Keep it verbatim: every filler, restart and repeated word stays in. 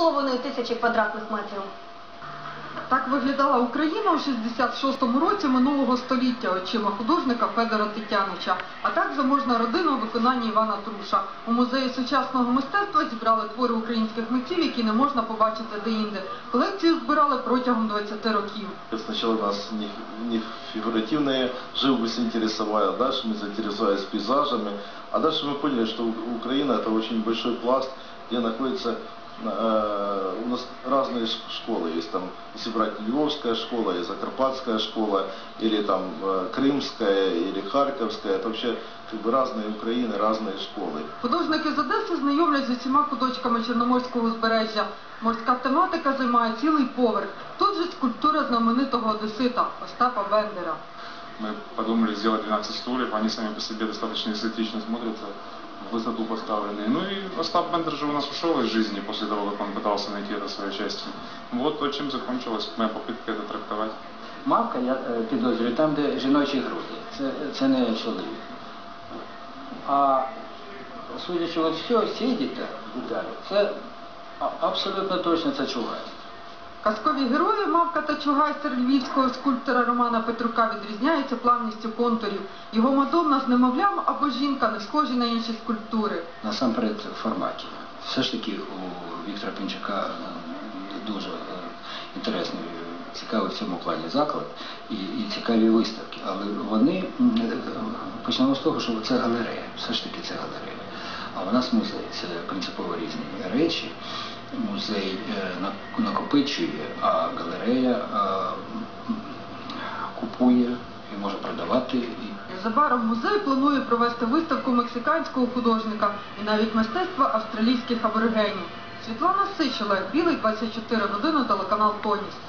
половиною тисячі квадратних метрів. Так виглядала Україна у шістдесят шостому році минулого століття очима художника Федора Тетянича, а так заможна родина у виконанні Івана Труша. У музеї сучасного мистецтва зібрали твори українських митців, які не можна побачити де-інде. Колекцію збирали протягом двадцяти років. Сначала нас не, не фигуративная живопись интересовала, дальше мы заинтересовались пейзажами, а дальше мы поняли, что Украина – это очень большой пласт, где находится у нас разные школы. Есть там, если брать Львовская школа, и Закарпатская школа, или там Крымская, или Харьковская. Это вообще как бы разные Украины, разные школи. Художники з Одеси знайомлять з усіма куточками Чорноморського узбережжя. Морська тематика займає цілий поверх. Тут же скульптура знаменитого одесита Остапа Бендера. Мы подумали сделать двенадцать стульев, они сами по себе достаточно эстетично смотрятся, в высоту поставленные. Ну и Остап Бендер же у нас ушел из жизни после того, как он пытался найти это свое счастье. Вот то, чем закончилась моя попытка это трактовать. Мавка, я підозрюю, там, де жіночі груди. Це, це не чоловік. А судячи от всього, ці деталі, це абсолютно точно це Чугай. Казкові герої Мавка та Чугайстер львівського скульптора Романа Петрука відрізняються плавністю контурів. Його Мадонна з немовлям або жінка не схожі на інші скульптури. Насамперед в форматі. Все ж таки у Віктора Пінчака дуже інтересний, цікавий в цьому плані заклад і, і цікаві виставки. Але вони, почнемо з того, що це галерея, все ж таки це галерея. А у нас музей, це принципово різні речі. Музей накопичує, а галерея купує і може продавати. Незабаром музей планує провести виставку мексиканського художника і навіть мистецтва австралійських аборигенів. Світлана Сичила, Білий, двадцять чотири години, телеканал «Тоніс».